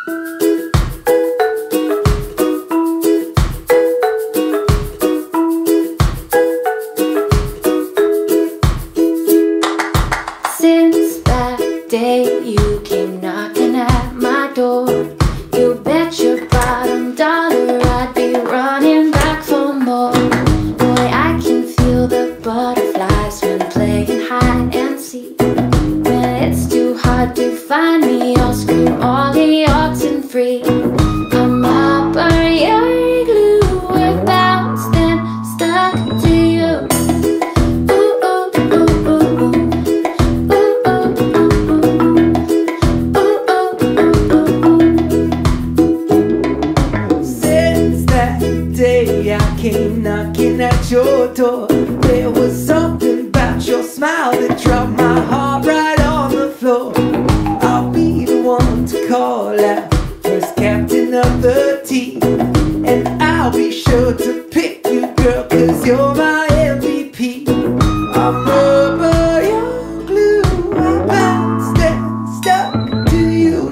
Since that day you came knocking at my door, you bet your bottom dollar I'd be running back for more. Boy, I can feel the butterflies when playing hide and seek. When it's too hard to find me, I'll scream olly, oxen free. I'm up on your glue, we're bounced and stuck to you. I came knocking at your door. There was something about your smile that dropped my heart right on the floor. I'll be the one to call out first captain of the team, and I'll be sure to pick you, girl, 'cause you're my MVP. I'm rubber, you're glue, I bounced and stuck to you.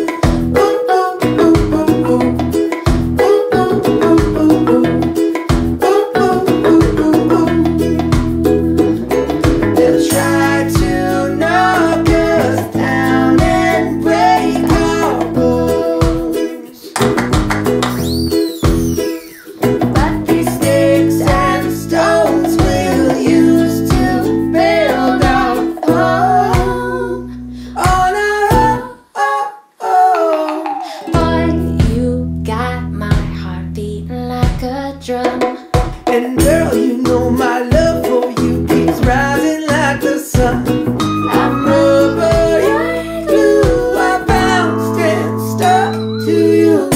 And girl, you know my love for you keeps rising like the sun. I'm rubber, you're glue, I bounced and stuck to you.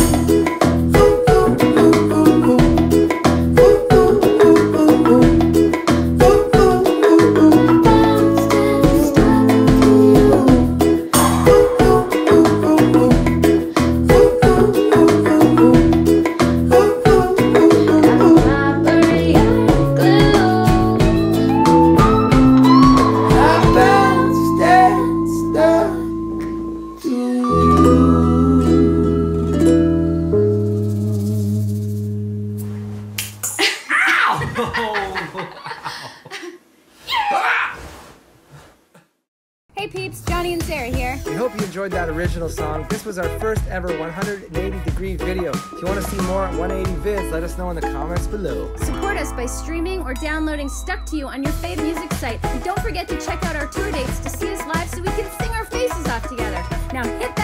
Hey peeps, Johnny and Sarah here. We hope you enjoyed that original song. This was our first ever 180-degree video. If you want to see more 180 vids, let us know in the comments below. Support us by streaming or downloading Stuck to You on your fave music site. And don't forget to check out our tour dates to see us live so we can sing our faces off together. Now hit that